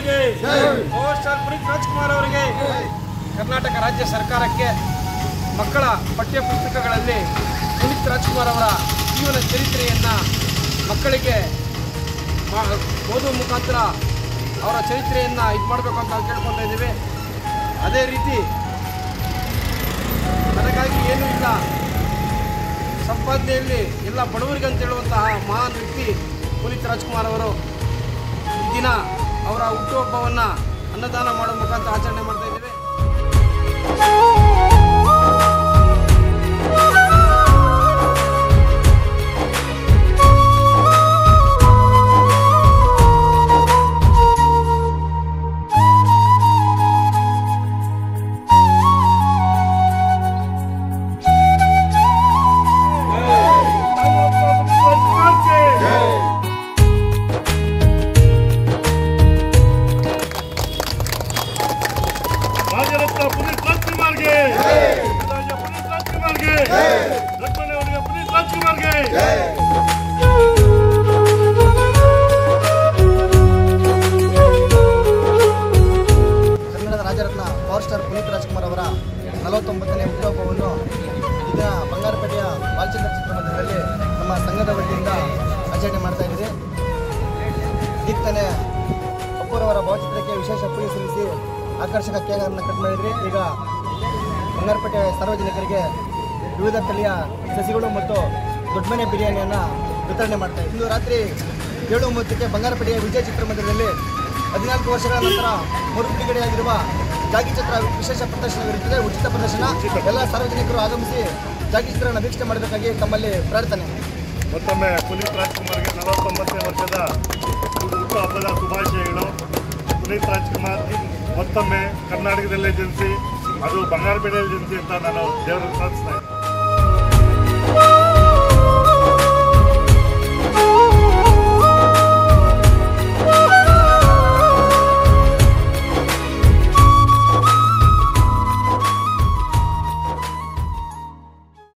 ಅವರಿಗೆ, power star Puneeth Rajkumar ಅವರಿಗೆ, ಕರ್ನಾಟಕ ರಾಜ್ಯ ಸರ್ಕಾರಕ್ಕೆ ಮಕ್ಕಳ ಪಠ್ಯ ಪುಸ್ತಕಗಳಲ್ಲಿ ಪುನೀತ್ ರಾಜ್ಕುಮಾರ್ ಅವರ ಜೀವನ ಚರಿತ್ರೆಯನ್ನು ಮಕ್ಕಳಿಗೆ ಓದುವ ಮುಖಾಂತರ ಅವರ ಚರಿತ್ರೆಯನ್ನು ಇದು ಮಾಡಬೇಕು ಅಂತ ನಾವು ಕೇಳ್ಕೊತಾ ಇದ್ದೀವಿ. ಅದೇ ರೀತಿ ನನಗಾಗಿ ಏನೂ ಇಲ್ಲ, ಸಂಪಾದನೆಯಲ್ಲಿ ಎಲ್ಲ ಬಡವರಿಗೆ ಅಂತ ಹೇಳುವಂತಹ ಮಹಾನ್ ವ್ಯಕ್ತಿ ಪುನೀತ್ ರಾಜ್ಕುಮಾರ್ ಅವರು. ಈ ದಿನ ಅವರ ಹುಟ್ಟುಹಬ್ಬವನ್ನು ಅನ್ನದಾನ ಮಾಡುವ ಮುಖಾಂತರ ಆಚರಣೆ ಮಾಡ್ತಾ ಇದ್ದೇವೆ. पुनीत राजकुमार के पुनीत राजकुमार के पुनीत राजकुमार के ಕನ್ನಡದ ರಾಜರತ್ನ ಪವರ್ ಸ್ಟಾರ್ ಪುನೀತ್ ರಾಜ್ಕುಮಾರ್ ಅವರ 49ನೇ ಹುಟ್ಟುಹಬ್ಬವನ್ನು ಈಗ ಬಂಗಾರಪೇಟೆಯ ಬಾಲಚಂದ್ರ ಚಿತ್ರಮಂದಿರದಲ್ಲಿ ನಮ್ಮ ಸಂಘದ ವತಿಯಿಂದ ಆಚರಣೆ ಮಾಡ್ತಾ ಇದ್ದೀವಿ. ಈಗ ತಾನೇ ಅಪ್ಪುರವರ ಭಾವಚಿತ್ರಕ್ಕೆ ವಿಶೇಷ ಪೂಜೆ ಸಲ್ಲಿಸಿ ಆಕರ್ಷಕ ಕೇಕನ್ನು ಕಟ್ ಮಾಡಿದ್ರಿ. ಈಗ ಬಂಗಾರಪೇಟೆ ಸಾರ್ವಜನಿಕರಿಗೆ ವಿವಿಧ ತಳಿಯ ಸಸಿಗಳು ಮತ್ತು ದೊಡ್ಡಮನೆ ಬಿರಿಯಾನಿಯನ್ನು ವಿತರಣೆ ಮಾಡ್ತಾ ಇದ್ದೀವಿ. ಇಂದು ರಾತ್ರಿ 7:30ಕ್ಕೆ ಬಂಗಾರಪೇಟೆಯ ವಿಜಯ ಚಿತ್ರಮಂದಿರದಲ್ಲಿ 14 ವರ್ಷಗಳ ನಂತರ ಮರು ಬಿಡುಗಡೆಯಾಗಿರುವ ಜಾಗಿ ಚಿತ್ರ ವಿಶೇಷ ಪ್ರದರ್ಶನವಿರುತ್ತದೆ. ಉಚಿತ ಪ್ರದರ್ಶನ. ಎಲ್ಲ ಸಾರ್ವಜನಿಕರು ಆಗಮಿಸಿ ಜಾಗಿ ಚಿತ್ರವನ್ನು ವೀಕ್ಷಣೆ ಮಾಡಬೇಕಾಗಿ ತಮ್ಮಲ್ಲಿ ಪ್ರಾರ್ಥನೆ. ಮತ್ತೊಮ್ಮೆ ಪುನೀತ್ ರಾಜ್ಕುಮಾರ್ಗೆ 49ನೇ ವರ್ಷದ ಹುಟ್ಟುಹಬ್ಬದ ಶುಭಾಶಯಗಳು. ಪುನೀತ್ ರಾಜ್ಕುಮಾರ್ ಮತ್ತೊಮ್ಮೆ ಕರ್ನಾಟಕದಲ್ಲೇ ಜನಿಸಿ, ಅದು ಬಂಗಾರಪೇಟೆಯಲ್ಲಿ ಜನಿಸಿ ಅಂತ ನಾನು ದೇವರನ್ನು ಪ್ರಾರ್ಥಿಸ್ತಾ ಇದ್ದೀನಿ.